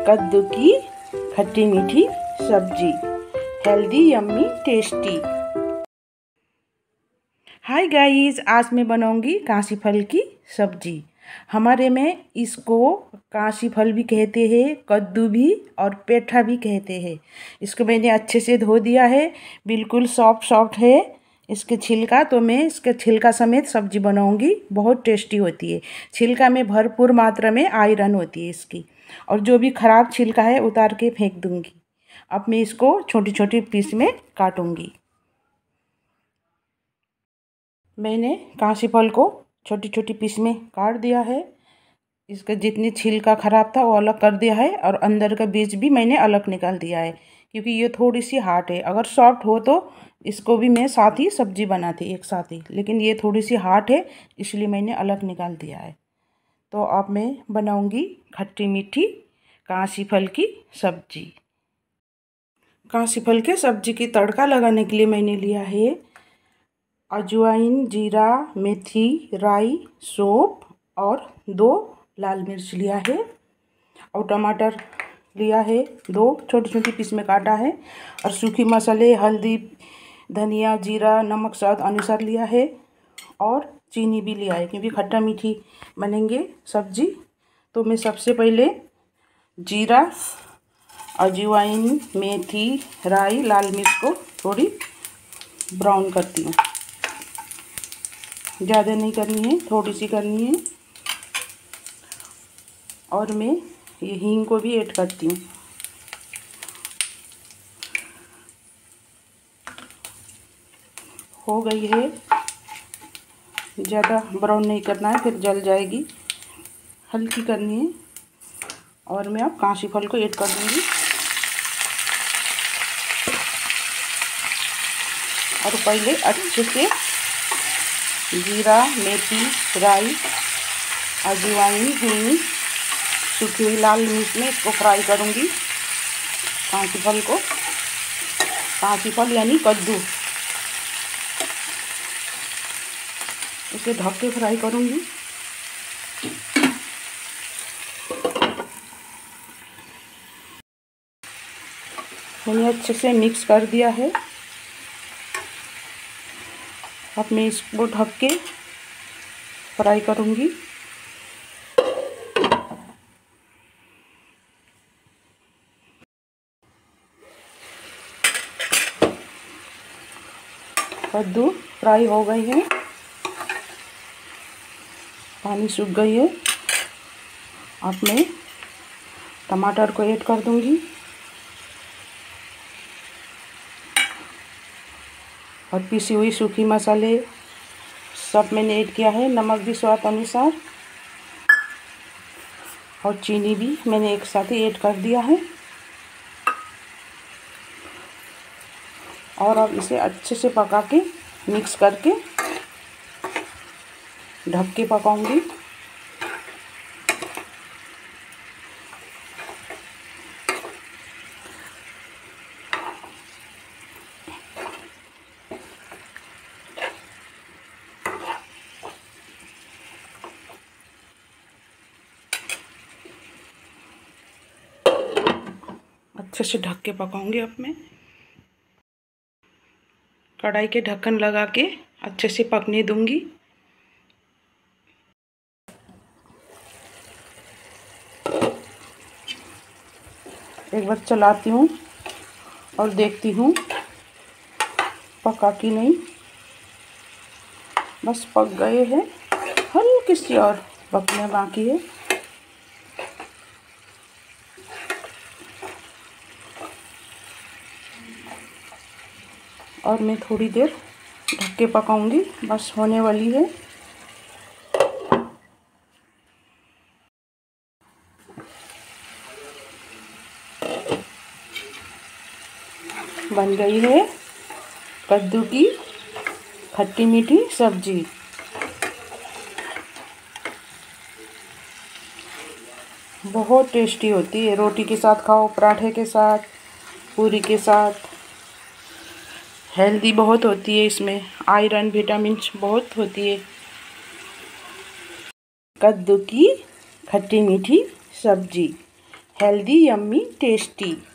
कद्दू की खट्टी मीठी सब्जी, healthy yummy tasty. Hi guys, आज मैं बनाऊंगी काशी फल की सब्जी। हमारे में इसको काशी फल भी कहते हैं, कद्दू भी और पेठा भी कहते हैं। इसको मैंने अच्छे से धो दिया है, बिल्कुल सॉफ्ट है इसके छिलका। तो मैं इसके छिलका समेत सब्जी बनाऊंगी, बहुत टेस्टी होती है। छिलका में भरपूर मात्रा में आयरन होती है इसकी, और जो भी खराब छिलका है उतार के फेंक दूंगी। अब मैं इसको छोटी छोटी पीस में काटूंगी। मैंने काशी फल को छोटी छोटी पीस में काट दिया है। इसका जितनी छिलका खराब था वो अलग कर दिया है, और अंदर का बीज भी मैंने अलग निकाल दिया है, क्योंकि ये थोड़ी सी हार्ड है। अगर सॉफ्ट हो तो इसको भी मैं साथ ही सब्जी बनाती एक साथ ही, लेकिन ये थोड़ी सी हार्ड है इसलिए मैंने अलग निकाल दिया है। तो अब मैं बनाऊंगी खट्टी मीठी काशी फल की सब्जी। काशी फल के सब्जी की तड़का लगाने के लिए मैंने लिया है अजवाइन, जीरा, मेथी, राई, सौंफ और 2 लाल मिर्च लिया है, और टमाटर लिया है 2 छोटी छोटी पीस में काटा है, और सूखी मसाले हल्दी, धनिया, जीरा, नमक स्वाद अनुसार लिया है, और चीनी भी लिया है क्योंकि खट्टा मीठी बनेंगे सब्जी। तो मैं सबसे पहले जीरा, अजवाइन, मेथी, राई, लाल मिर्च को थोड़ी ब्राउन करती हूँ। ज़्यादा नहीं करनी है, थोड़ी सी करनी है। और मैं ये हींग को भी ऐड करती हूँ। हो गई है, ज़्यादा ब्राउन नहीं करना है फिर जल जाएगी, हल्की करनी है। और मैं अब काशी फल को ऐड कर दूँगी, और पहले अच्छे से जीरा, मेथी, राई, अजवाइन, हींग, सूखी हुई लाल मिर्च में इसको फ्राई करूँगी। काशी फल को, काशी फल यानी कद्दू, इसे ढक के फ्राई करूँगी। मैंने अच्छे से मिक्स कर दिया है। अब मैं इसको ढक के फ्राई करूँगी। कद्दू फ्राई हो गई है, पानी सूख गई है। अब मैं टमाटर को ऐड कर दूंगी, और पीसी हुई सूखी मसाले सब मैंने ऐड किया है, नमक भी स्वाद अनुसार, और चीनी भी मैंने एक साथ ही ऐड कर दिया है। और अब इसे अच्छे से पका के मिक्स करके ढक के पकाऊंगी। अच्छे से ढक के पकाऊंगी। अब मैं कढ़ाई के ढक्कन लगा के अच्छे से पकने दूंगी। एक बार चलाती हूँ और देखती हूँ पका कि नहीं। बस पक गए हैं, हल्की सी और पकने बाकी है। और मैं थोड़ी देर ढक के पकाऊंगी, बस होने वाली है। बन गई है कद्दू की खट्टी मीठी सब्जी। बहुत टेस्टी होती है, रोटी के साथ खाओ, पराठे के साथ, पूरी के साथ। हेल्दी बहुत होती है, इसमें आयरन विटामिन बहुत होती है। कद्दू की खट्टी मीठी सब्जी हेल्दी यम्मी टेस्टी।